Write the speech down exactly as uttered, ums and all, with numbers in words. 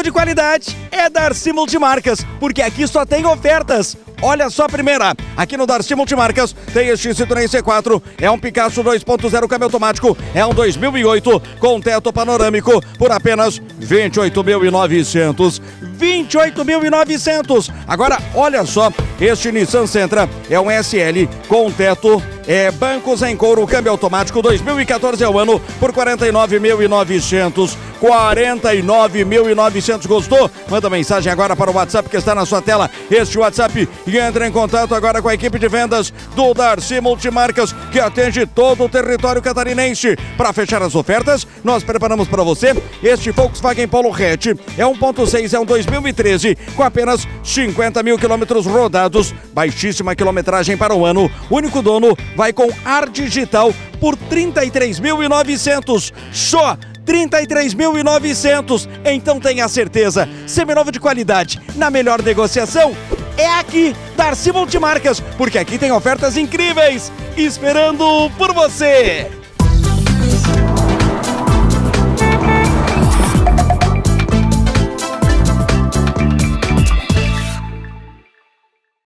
de qualidade é Darcy Multimarcas, porque aqui só tem ofertas. Olha só a primeira, aqui no Darcy Multimarcas tem este Citroën C quatro, é um Picasso dois ponto zero câmbio automático, é um dois mil e oito com teto panorâmico por apenas vinte e oito mil e novecentos. vinte e oito mil e novecentos. Agora, olha só, este Nissan Sentra é um S L com teto, é, bancos em couro, câmbio automático, dois mil e quatorze é o ano, por quarenta e nove mil e novecentos. quarenta e nove mil e novecentos. Gostou? Manda mensagem agora para o WhatsApp que está na sua tela. Este WhatsApp, e entra em contato agora com a equipe de vendas do Darcy Multimarcas, que atende todo o território catarinense. Para fechar as ofertas, nós preparamos para você este Volkswagen Polo Hatch. É um ponto seis, é um dois mil e treze, com apenas cinquenta mil quilômetros rodados, baixíssima quilometragem para o ano. O único dono vai com ar digital por trinta e três mil e novecentos. Só trinta e três mil e novecentos. Então tenha certeza, seminovo de qualidade, na melhor negociação, é aqui, Darcy Multimarcas, porque aqui tem ofertas incríveis esperando por você.